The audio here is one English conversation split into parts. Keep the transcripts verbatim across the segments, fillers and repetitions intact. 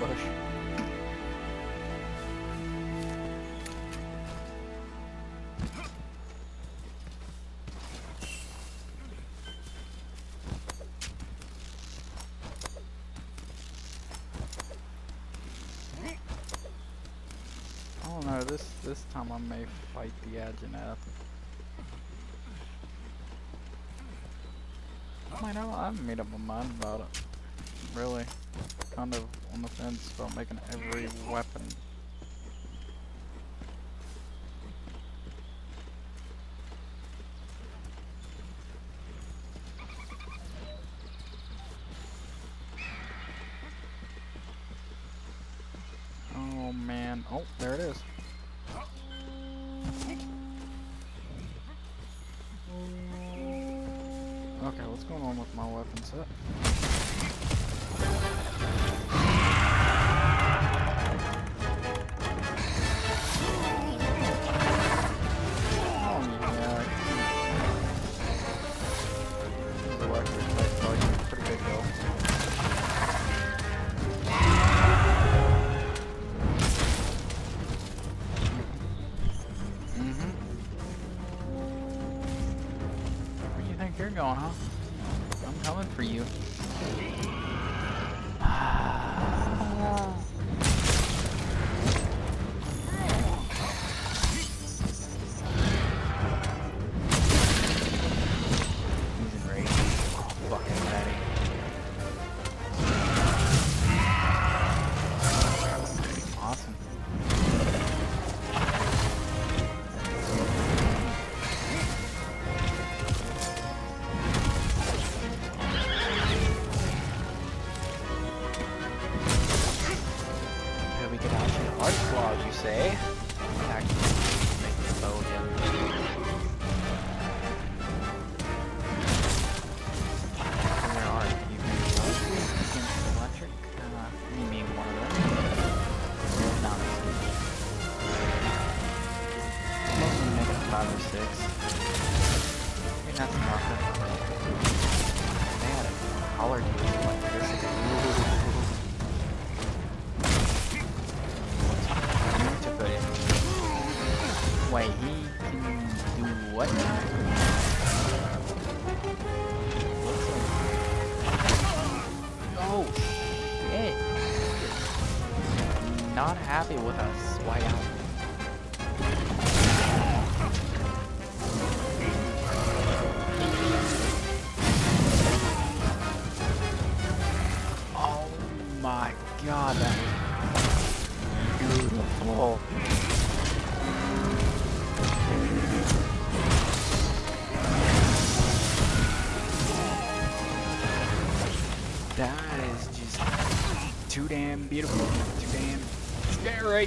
bush. Oh no, this this time I may fight the Ageneth. I mean, I, I made up my mind about it. Really, kind of on the fence about making every weapon. Oh man, oh there it is. Okay, what's going on with my weapon set? You're going, huh? I'm coming for you. He's enraged. Oh, fucking Betty. Awesome. Claws, you say? Actually, make the bow again. There are you can against electric. Uh, me being one of them. Not mostly make it five or six. I mean, that's nothing. They had a collar to use electricity. Wait, he can do what now? Oh, shit. Not happy with us. Why out? Oh my god, that was beautiful. That is just too damn beautiful, too damn scary.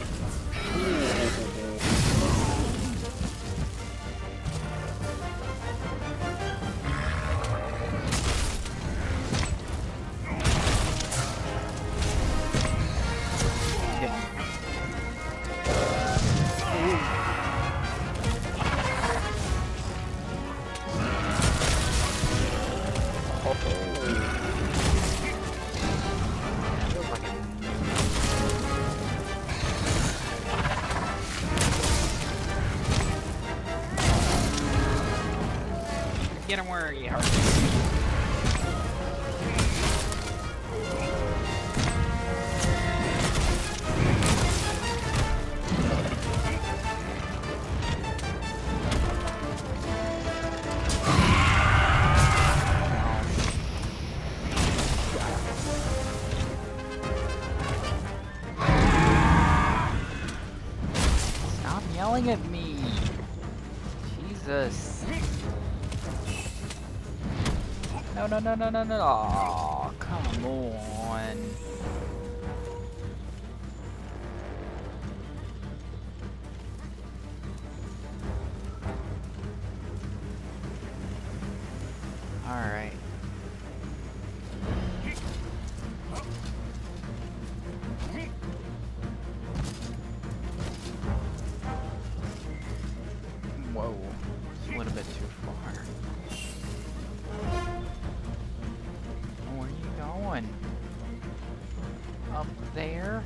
Get him where he hurts. Stop yelling at me. Jesus. No, no, no, no, no, no. Oh, come on. All right. Whoa, it's a little bit too far. Where are you going? Up up there.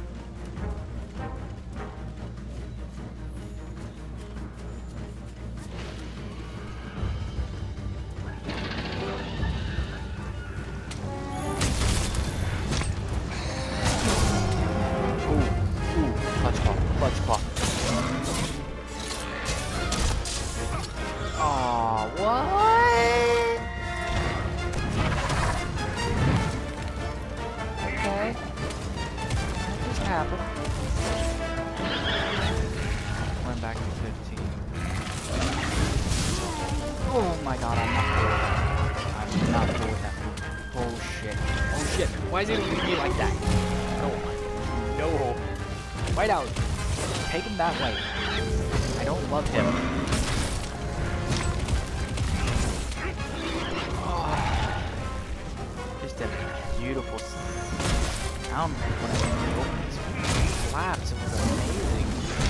Aw, what? Okay. That just happened. Went back to fifteen. Oh my god, I'm not cool with that. I'm not cool with that. Oh shit. Oh shit. Why is he looking at me like that? No. No. White out. Take him that way. I don't love him. Just a beautiful sound when I opened these flaps. It was amazing.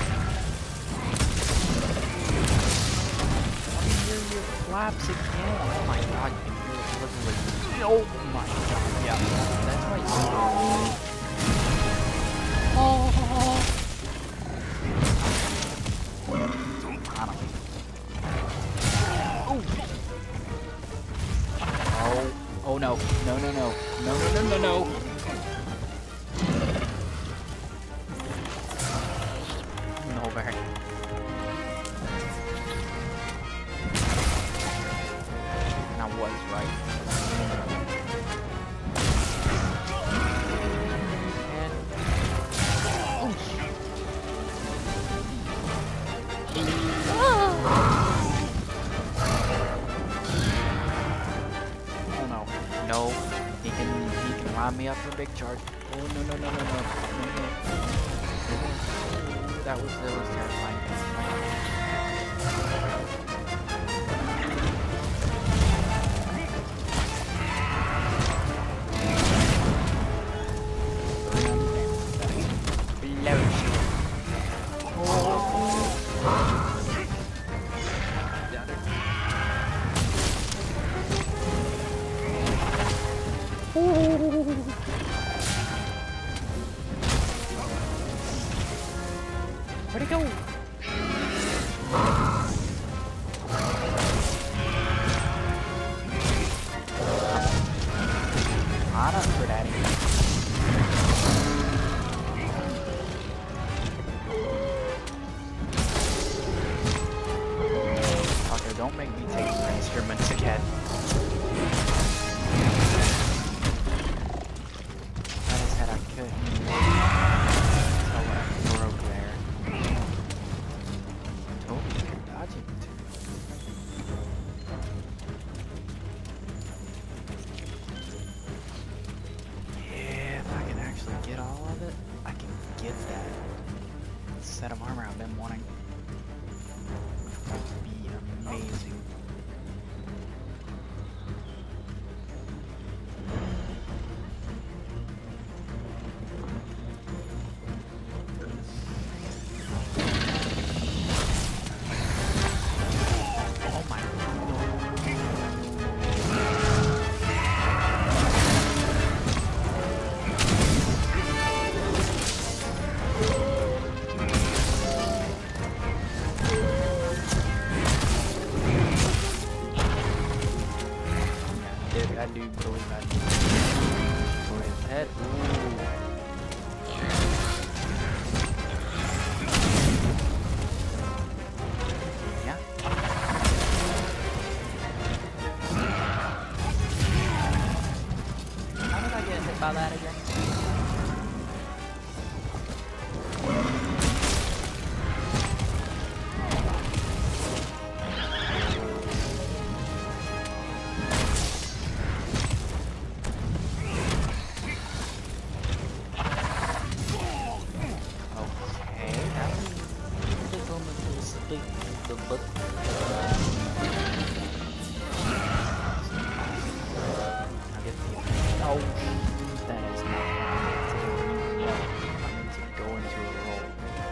Let me hear your flaps again. Oh my god, you can hear it literally. Oh my god, yeah. That's why you. Oh. Oh. Oh no. No, no, no. No, no, no, no, no. No, Barry. And I was right. And... Oh, oh no. No. He can he can line me up for a big charge. Oh no no no no no. no, no. That was that was terrifying. Where'd it go? Hot up for daddy. Fucker, don't make me take my instruments again. I just said I couldn't. Tell what I broke there. Totally could dodge it. Yeah, if I can actually get all of it, I can get that set of armor I've been wanting. That would be amazing. I do believe I do. Go ahead. Ooh. Yeah. How did I get hit by that again? The book. Oh, that is not what I need to do. I need to go into a roll.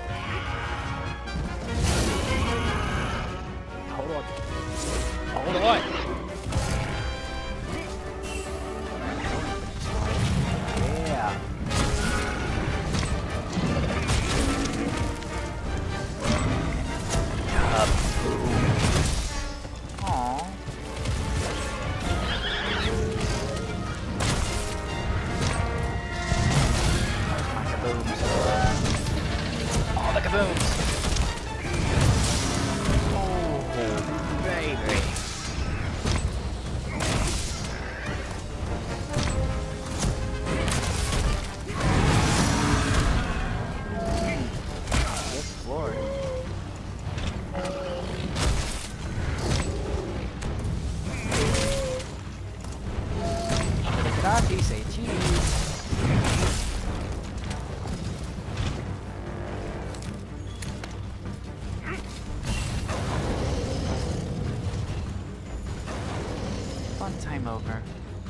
Hold on. Hold on. Yeah. Tati, say cheese. Fun time over.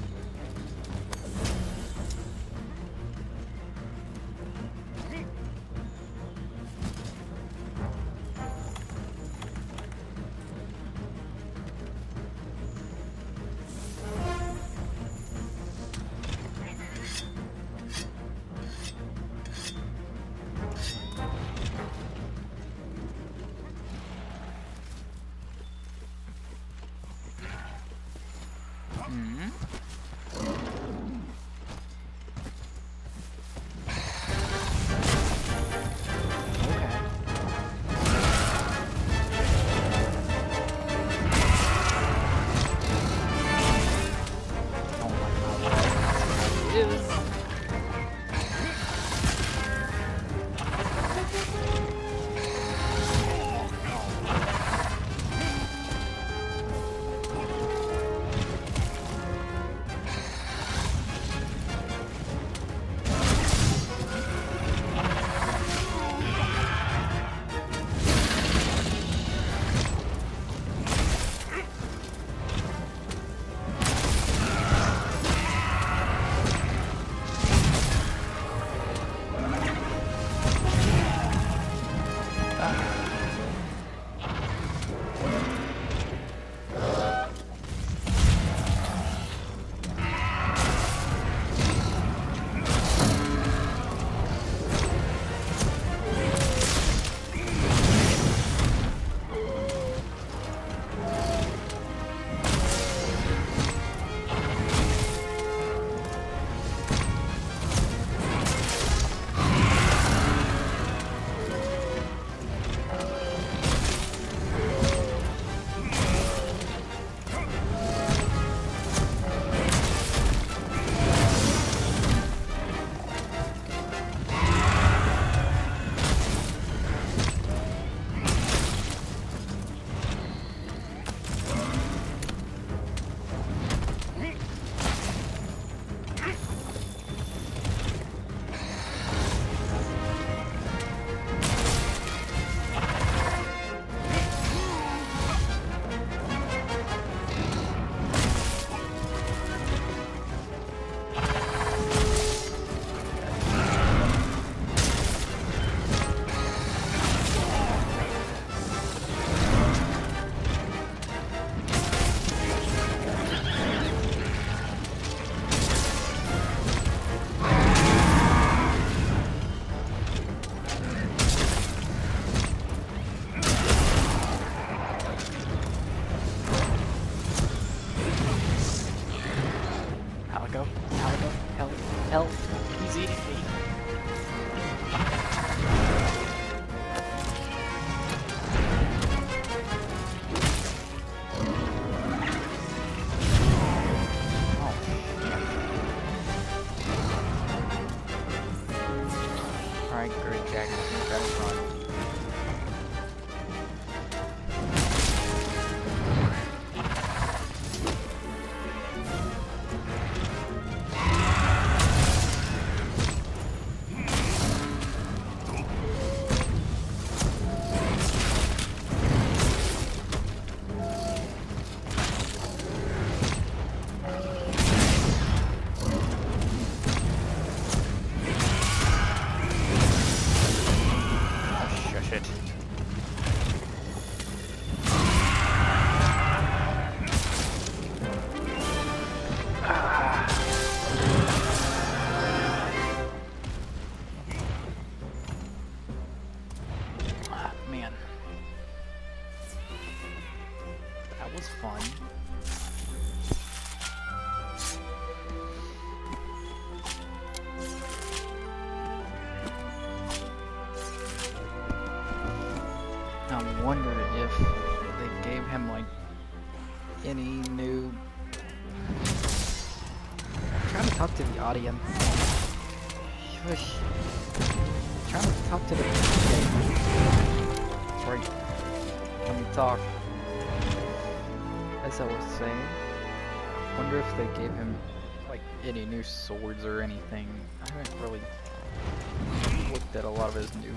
I wonder if they gave him like any new. I'm trying to talk to the audience. Shush. I'm trying to talk to the. Sorry. Let me talk. As I was saying, I wonder if they gave him like any new swords or anything. I haven't really looked at a lot of his new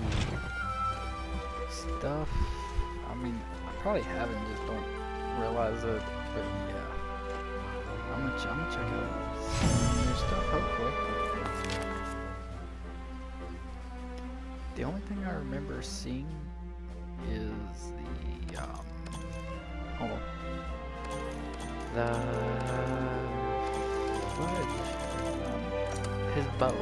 stuff. I mean, I probably haven't, just don't realize it. But yeah, I'm gonna, ch I'm gonna check out some new stuff, hopefully. The only thing I remember seeing is the, um, hold on, the fudge, um, his bow.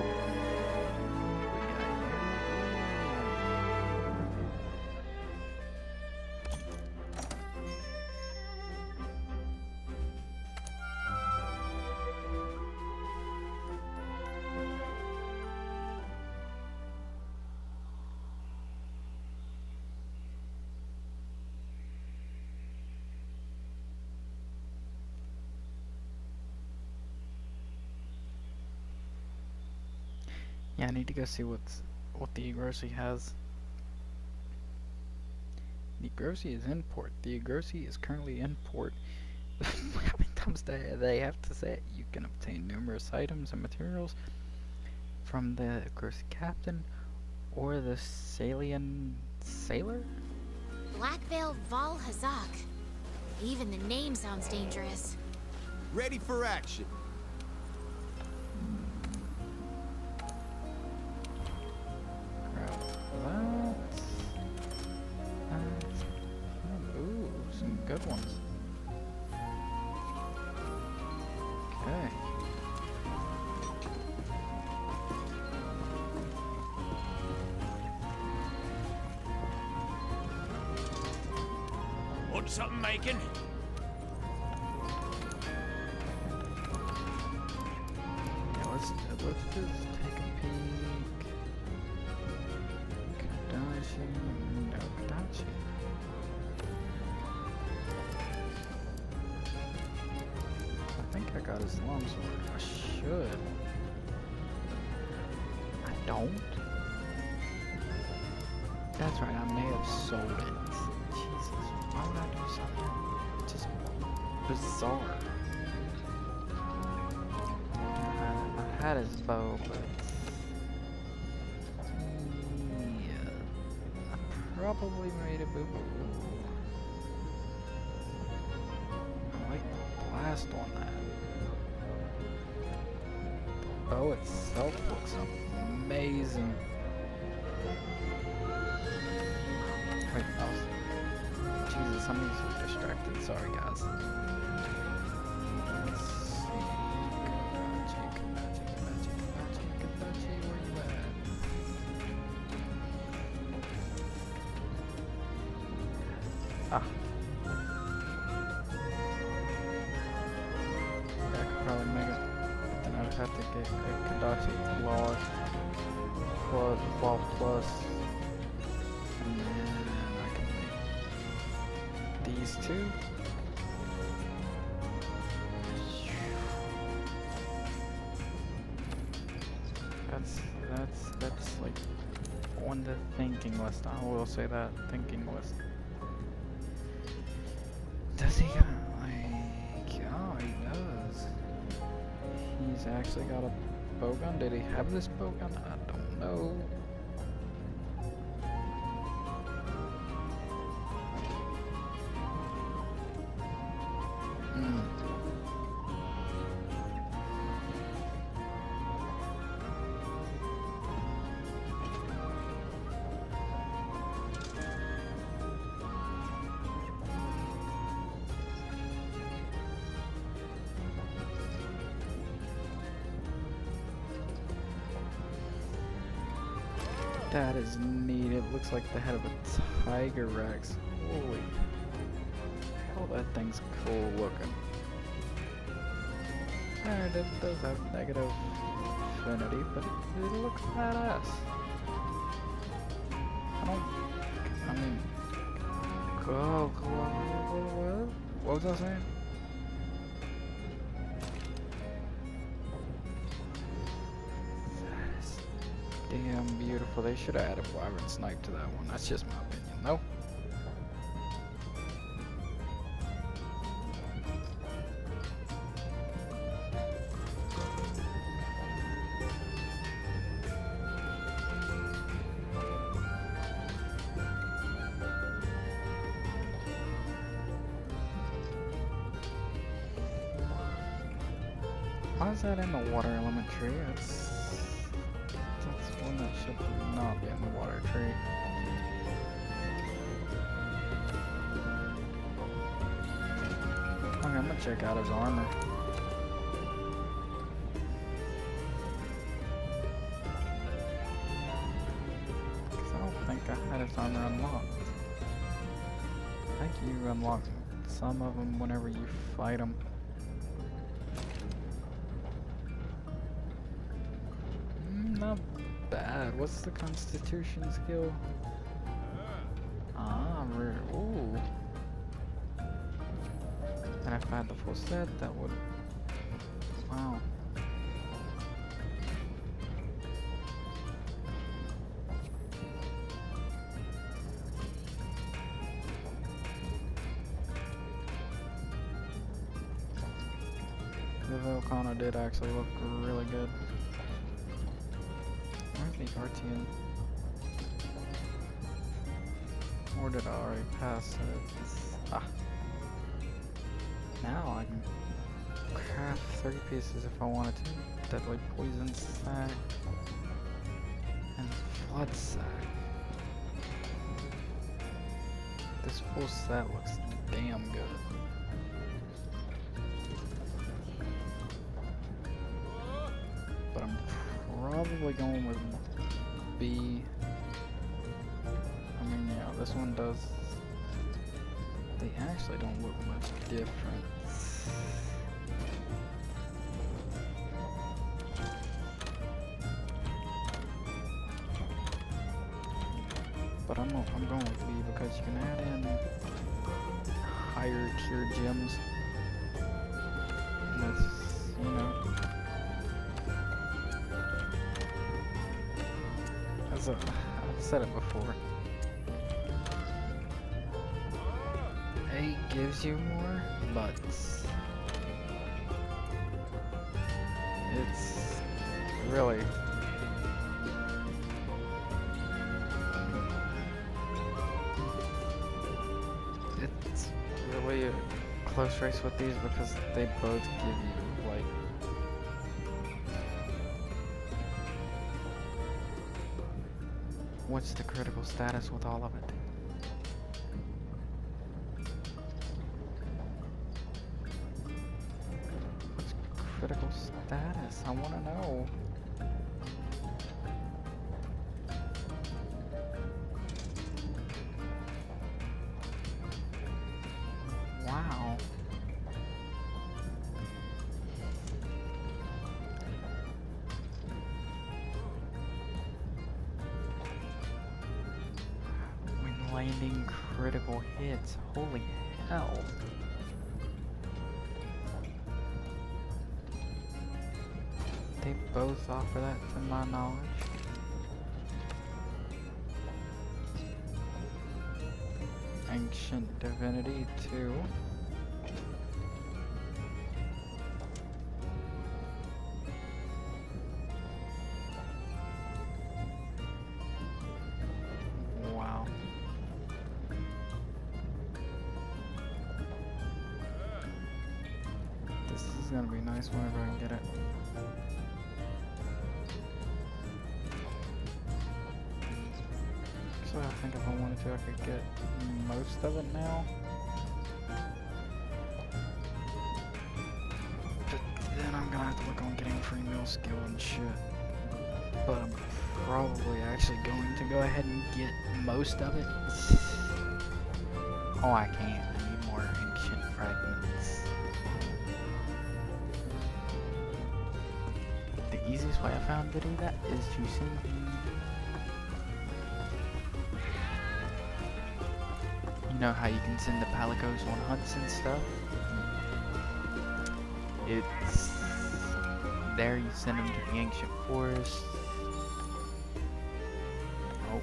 Yeah, I need to go see what's what the Igrosi has. The Igrosi is in port. The Igrosi is currently in port. How many times do they have to say it? You can obtain numerous items and materials from the Igrosi captain or the Salian sailor? Blackveil Val Hazak. Even the name sounds dangerous. Ready for action. Good ones. Okay. Want something making? Yeah, let's let's just take a peek. Kadachi, no Kadachi. I think I got his longsword. I should. I don't. That's right, I may have sold it. Jesus, why would I do something just bizarre? I, I had his bow, but yeah, I probably made a boo-boo. I like the blast on that. The bow itself looks amazing. Wait, I was... Jesus, I'm being so distracted. Sorry, guys. Let's see. Kadachi, Kadachi, Kadachi, Kadachi, Kadachi, where you at? Ah. Yeah, I could probably make it. Then I'd have to get a Kadachi large plus twelve plus. And then I can make these two. That's that's that's like on the thinking list. I will say that thinking list. Does he got like? Oh, he does. He's actually got a bowgun. Did he have this bowgun? I don't know. That is neat. It looks like the head of a Tiger Rex. Holy hell, that thing's cool looking. And it does have negative affinity, but it, it looks badass. I don't... I mean... Oh, what was I saying? Damn beautiful. They should have added Wyvern Snipe to that one. That's just my opinion, though. Why is that in the water element tree? It's that's one that should not be in the water tree. Okay, I'm gonna check out his armor. Cause I don't think I had his armor unlocked. I think you unlock some of them whenever you fight them. Mm, not bad. What's the Constitution skill? Ah, rare. Ooh. And if I had the full set, that would. Wow. The Volcano did actually look really good. Where's the R T N? Or did I already pass it? Ah. Now I can craft thirty pieces if I wanted to. Deadly Poison Sack. And Flood Sack. This full set looks damn good. But I'm probably going with B. I mean, yeah, this one does. They actually don't look much different. But I'm I'm going with B because you can add in higher tier gems. And that's, you know. As a, I've said it before. A gives you more, but it's really it's really a close race with these because they both give you like what's the critical status with all of it? Critical status, I want to know. Wow. When landing critical hits, holy hell. They both offer that to my knowledge. Ancient Divinity too. Wow. This is gonna be nice whenever I can get it. So I think if I wanted to, I could get most of it now. But then I'm gonna have to look on getting free meal skill and shit. But I'm probably actually going to go ahead and get most of it. Oh, I can't. I need more ancient fragments. The easiest way I found to do that is to send know how you can send the Palicos on hunts and stuff. It's there, you send them to the ancient forest. Oh.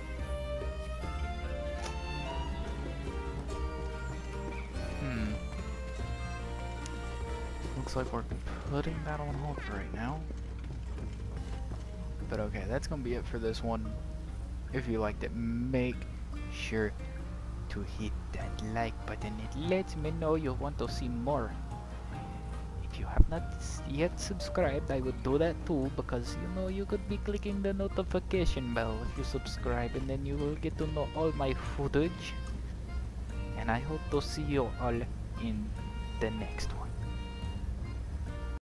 Hmm. Looks like we're putting that on hold for right now. But okay, that's gonna be it for this one. If you liked it, make sure to hit that like button. It lets me know you want to see more. If you have not s- yet subscribed, I would do that too, because you know you could be clicking the notification bell if you subscribe, and then you will get to know all my footage. And I hope to see you all in the next one.